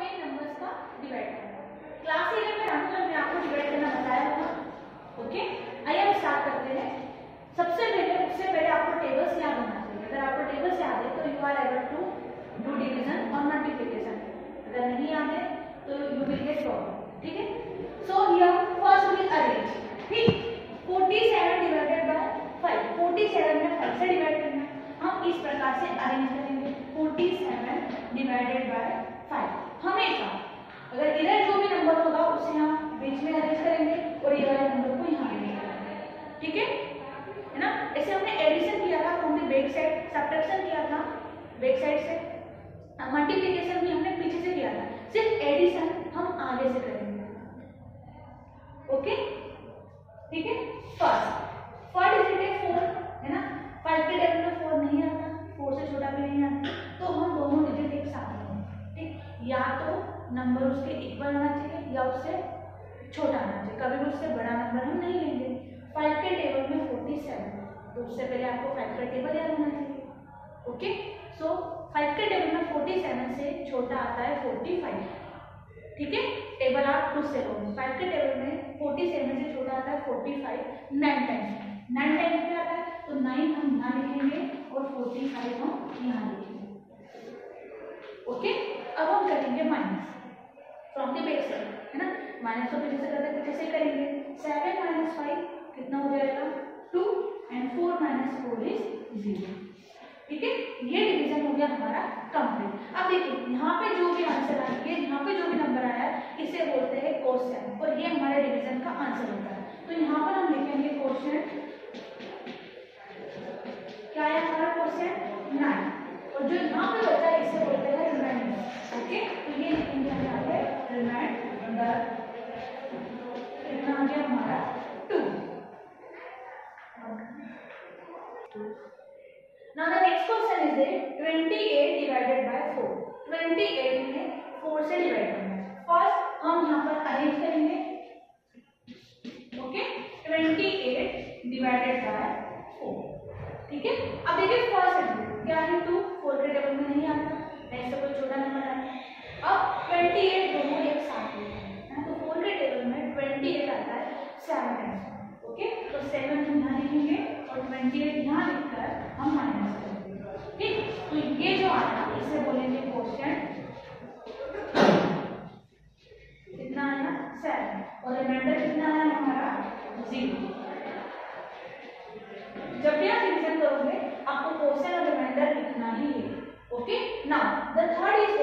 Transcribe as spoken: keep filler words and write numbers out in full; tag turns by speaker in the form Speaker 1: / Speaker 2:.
Speaker 1: हमें इन नंबर्स का डिवाइड करना है। क्लास इलेवन में हम मैं आपको डिवाइड करना बताया था। ओके, आइए हम स्टार्ट करते हैं। सबसे पहले उससे पहले आपको टेबल्स याद होना चाहिए। अगर आपको टेबल्स याद है तो you are able to do division और मल्टीप्लिकेशन। अगर नहीं याद है तो यू विल गेट प्रॉब्लम। ठीक है, so here first will arrange. ठीक, सैंतालीस डिवाइडेड बाय फाइव, सैंतालीस में फाइव से डिवाइड करना है। हम इस प्रकार से अरेंज करेंगे सैंतालीस डिवाइडेड बाय फाइव। हमेशा अगर इधर जो भी नंबर होगा उसे हम बीच में अरेंज करेंगे और ये वाले नंबर को यहाँ पे करेंगे। ठीक है है ना। ऐसे हमने एडिशन किया था from the back side, subtraction किया था बैक साइड से, मल्टीप्लिकेशन भी हमने पीछे से किया था। सिर्फ एडिशन हम आगे से करेंगे। ओके, ठीक है। फर्स्ट फर्स्ट डिजिट है फोर, है ना। फाइव के टेबल में फोर नहीं आता, फोर से छोटा भी नहीं आता, तो हम दोनों डिजिट एक साथ लेंगे। ठीक, या तो नंबर उसके इक्वल आना चाहिए या उससे छोटा आना चाहिए। कभी भी उससे बड़ा नंबर हम नहीं लेंगे। फाइव के टेबल में फोर्टी सेवन, तो उससे पहले आपको फाइव का टेबल याद होना चाहिए। ओके, सो फाइव के टेबल में फोर्टी सेवन से छोटा आता है फोर्टी फाइव। ठीक है, टेबल आप खुद से लोगे। फाइव के टेबल में फोर्टी सेवन से छोटा आता है forty five, nine times nine times पे आता है, तो नाइन हम यहाँ लिखेंगे और फोर्टी फाइव हम यहाँ लिखेंगे। ओके, अब हम करेंगे minus from the back side, है ना। माइनस को पीछे से करते पीछे से करेंगे। सेवन माइनस फाइव कितना हो जाएगा, two, and four minus four is zero. ठीक है, ये डिवीजन हो गया हमारा कंप्लीट। अब देखिए यहाँ पे जो भी आंसर आया है, यहाँ पे जो भी नंबर आया है, इसे बोलते हैं क्वोशिएंट, और ये हमारे डिवीजन का आंसर होता है। तो यहाँ पर हम लिखेंगे क्वोशिएंट, क्या है हमारा क्वोशिएंट, नाइन, और जो यहाँ पे होता है इसे बोलते हैं रिमाइंडर। ओके, तो ये लिखेंगे यहाँ पे रिमाइंडर, कितना आ गया हमारा two. Now the next question is that twenty-eight divided by four. twenty-eight में four से डिवाइड करना है। फर्स्ट हम यहाँ पर अरेंज करेंगे। Okay, twenty-eight divided by four। ठीक है, अब देखिए फर्स्ट क्या है, टू, फोर के टेबल में नहीं आता, ऐसे कोई छोटा नंबर आता है। अब twenty-eight दोनों एक साथ लिखते हैं, तो फोर के टेबल में twenty-eight आता है सेवन टाइम्स। ओके, तो सेवन हम यहाँ लिखेंगे और twenty-eight यहाँ लिखकर हम माइनस करेंगे। ठीक, तो ये जो आया इसे बोलेंगे क्वोशिएंट, कितना आया सेवन, और रिमाइंडर कितना आया हमारा जीरो। जब भी आप डिवीजन करोगे आपको क्वोशिएंट और रिमाइंडर लिखना ही है। Okay, now the third is